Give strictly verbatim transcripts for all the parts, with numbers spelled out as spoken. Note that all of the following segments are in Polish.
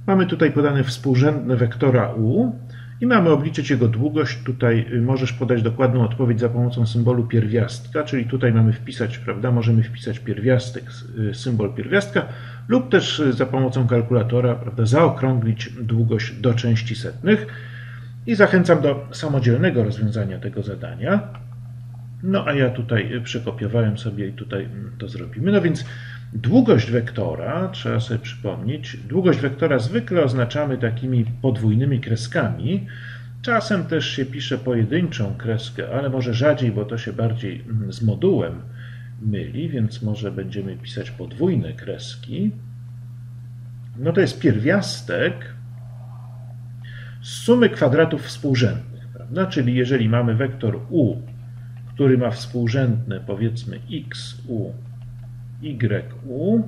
Mamy tutaj podane współrzędne wektora u i mamy obliczyć jego długość. Tutaj możesz podać dokładną odpowiedź za pomocą symbolu pierwiastka, czyli tutaj mamy wpisać, prawda, możemy wpisać pierwiastek, symbol pierwiastka lub też za pomocą kalkulatora, prawda, zaokrąglić długość do części setnych. I zachęcam do samodzielnego rozwiązania tego zadania. No a ja tutaj przekopiowałem sobie i tutaj to zrobimy. No więc długość wektora, trzeba sobie przypomnieć, długość wektora zwykle oznaczamy takimi podwójnymi kreskami. Czasem też się pisze pojedynczą kreskę, ale może rzadziej, bo to się bardziej z modułem myli, więc może będziemy pisać podwójne kreski. No to jest pierwiastek z sumy kwadratów współrzędnych, prawda? Czyli jeżeli mamy wektor u, który ma współrzędne, powiedzmy xu, yu,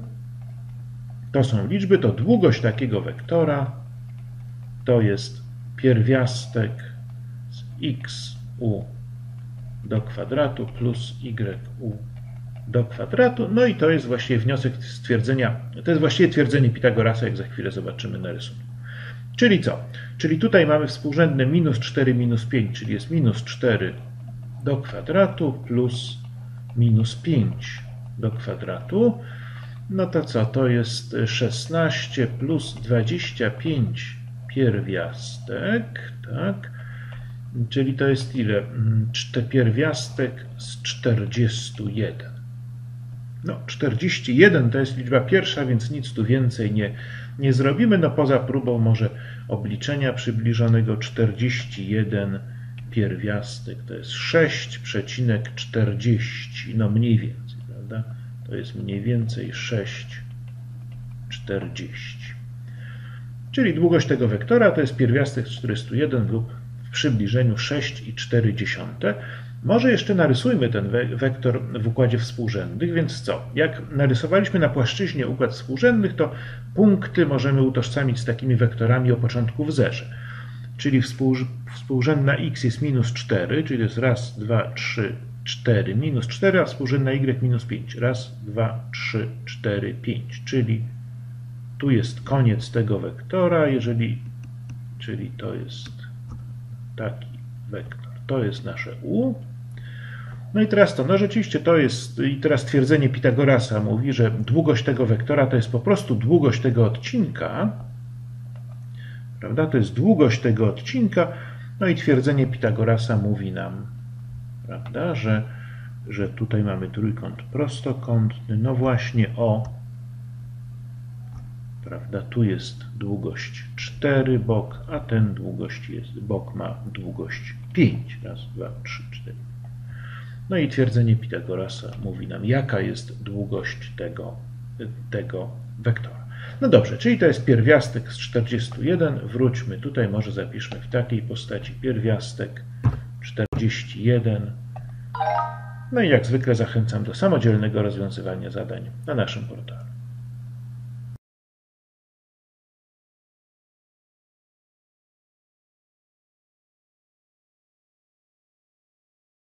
to są liczby, to długość takiego wektora to jest pierwiastek z xu do kwadratu plus yu do kwadratu. No i to jest właściwie wniosek stwierdzenia, to jest właściwie twierdzenie Pitagorasa, jak za chwilę zobaczymy na rysunku. Czyli co? Czyli tutaj mamy współrzędne minus cztery minus pięć, czyli jest minus cztery do kwadratu plus minus pięć do kwadratu. No to co? To jest szesnaście plus dwadzieścia pięć pierwiastek, tak? Czyli to jest ile? Pierwiastek z czterdziestu jeden. No, czterdzieści jeden to jest liczba pierwsza, więc nic tu więcej nie, nie zrobimy. No poza próbą może obliczenia przybliżonego. Czterdzieści jeden pierwiastek to jest sześć przecinek czterdzieści, no mniej więcej, prawda? To jest mniej więcej sześć przecinek czterdzieści. Czyli długość tego wektora to jest pierwiastek z czterdziestu jeden lub w przybliżeniu sześć przecinek cztery. Może jeszcze narysujmy ten wektor w układzie współrzędnych, więc co? Jak narysowaliśmy na płaszczyźnie układ współrzędnych, to punkty możemy utożsamić z takimi wektorami o początku w zerze. Czyli współrzędna x jest minus cztery, czyli to jest raz, dwa, trzy, cztery, minus cztery, a współrzędna y minus pięć. Raz, dwa, trzy, cztery, pięć. Czyli tu jest koniec tego wektora, jeżeli, czyli to jest taki wektor. To jest nasze u. No i teraz to, no rzeczywiście to jest, i teraz twierdzenie Pitagorasa mówi, że długość tego wektora to jest po prostu długość tego odcinka, prawda? To jest długość tego odcinka, no i twierdzenie Pitagorasa mówi nam, prawda, że, że tutaj mamy trójkąt prostokątny, no właśnie o, prawda, tu jest długość cztery bok, a ten długość jest, bok ma długość pięć, raz, dwa, trzy, cztery. No i twierdzenie Pitagorasa mówi nam, jaka jest długość tego, tego wektora. No dobrze, czyli to jest pierwiastek z czterdziestu jeden. Wróćmy tutaj, może zapiszmy w takiej postaci pierwiastek czterdzieści jeden. No i jak zwykle zachęcam do samodzielnego rozwiązywania zadań na naszym portalu.